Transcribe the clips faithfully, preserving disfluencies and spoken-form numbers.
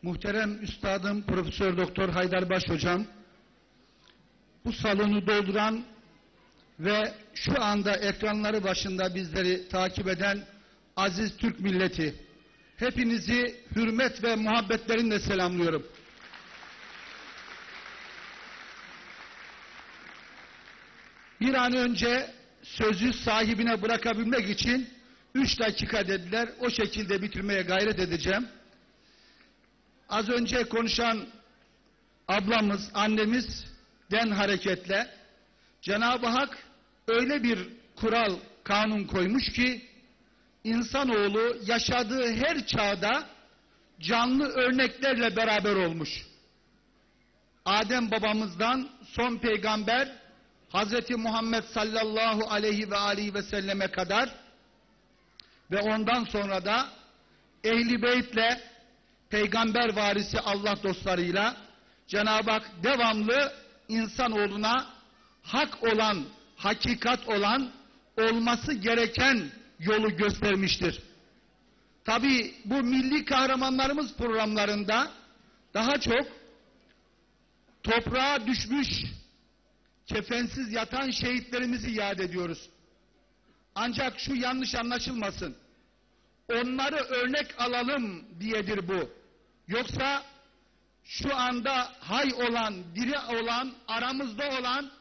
muhterem üstadım Profesör Doktor Haydarbaş hocam, bu salonu dolduran ve şu anda ekranları başında bizleri takip eden aziz Türk milleti, hepinizi hürmet ve muhabbetlerimle selamlıyorum. Bir an önce sözü sahibine bırakabilmek için üç dakika dediler. O şekilde bitirmeye gayret edeceğim. Az önce konuşan ablamız, annemizden hareketle Cenab-ı Hak öyle bir kural, kanun koymuş ki insanoğlu yaşadığı her çağda canlı örneklerle beraber olmuş. Adem babamızdan son peygamber Hazreti Muhammed sallallahu aleyhi ve aleyhi ve selleme kadar ve ondan sonra da Ehl-i Beyt'le peygamber varisi Allah dostlarıyla Cenab-ı Hak devamlı insanoğluna hak olan, hakikat olan, olması gereken yolu göstermiştir. Tabii bu milli kahramanlarımız programlarında daha çok toprağa düşmüş, kefensiz yatan şehitlerimizi yad ediyoruz. Ancak şu yanlış anlaşılmasın. Onları örnek alalım diyedir bu. Yoksa şu anda hay olan, diri olan, aramızda olan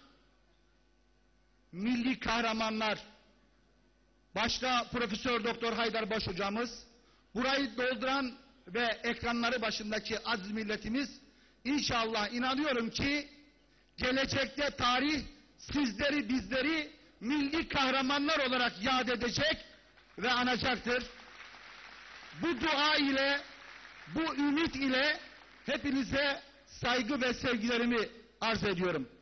milli kahramanlar, başta Profesör Doktor Haydarbaş hocamız, burayı dolduran ve ekranları başındaki aziz milletimiz, inşallah inanıyorum ki gelecekte tarih sizleri, bizleri milli kahramanlar olarak yad edecek ve anacaktır. Bu dua ile, bu ümit ile hepinize saygı ve sevgilerimi arz ediyorum.